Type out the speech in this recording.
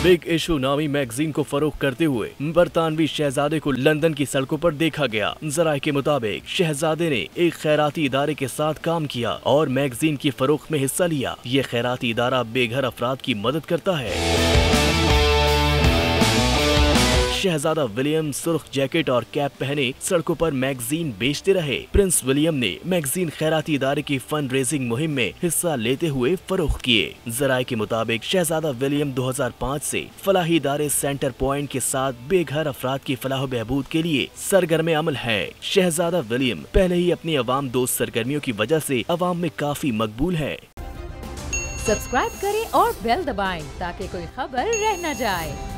Big issue नामी magazine को फरोख्त करते हुए बरतानवी शहजादे को लंदन की सड़कों पर देखा गया। जराये के मुताबिक शहजादे ने एक खैराती इदारे के साथ काम किया और मैगजीन की फरोख्त में हिस्सा लिया। ये खैराती इदारा बेघर अफराद की मदद करता है। शहजादा विलियम सुर्ख जैकेट और कैप पहने सड़कों पर मैगजीन बेचते रहे। प्रिंस विलियम ने मैगजीन खैराती इदारे की फंड रेजिंग मुहिम में हिस्सा लेते हुए फरोख्त किए। जराये के मुताबिक शहजादा विलियम 2005 से फलाही इदारे सेंटर पॉइंट के साथ बेघर अफराद की फलाह बहबूद के लिए सरगर्म अमल है। शहजादा विलियम पहले ही अपनी अवाम दोस्त सरगर्मियों की वजह से अवाम में काफी मकबूल है। सब्सक्राइब करें और बेल दबाएं ताकि कोई खबर रह न जाए।